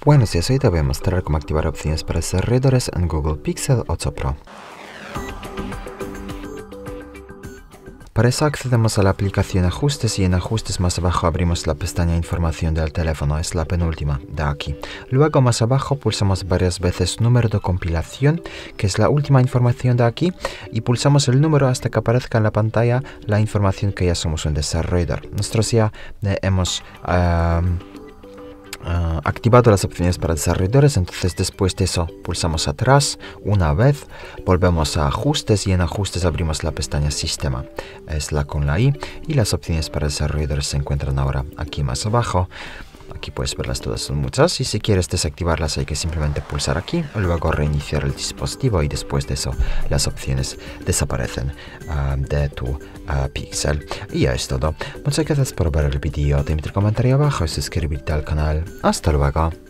Buenos días, hoy te voy a mostrar cómo activar opciones para desarrolladores en Google Pixel 8 Pro. Para eso accedemos a la aplicación Ajustes y en Ajustes más abajo abrimos la pestaña Información del teléfono, es la penúltima de aquí. Luego más abajo pulsamos varias veces Número de compilación, que es la última información de aquí, y pulsamos el número hasta que aparezca en la pantalla la información que ya somos un desarrollador. Nosotros ya hemos activado las opciones para desarrolladores, entonces después de eso pulsamos atrás una vez, volvemos a Ajustes y en Ajustes abrimos la pestaña Sistema, es la con la I, y las opciones para desarrolladores se encuentran ahora aquí más abajo. Aquí puedes verlas todas, son muchas, y si quieres desactivarlas hay que simplemente pulsar aquí, luego reiniciar el dispositivo y después de eso las opciones desaparecen de tu Pixel. Y ya es todo. Muchas gracias por ver el vídeo, te invito a comentar abajo y suscribirte al canal. Hasta luego.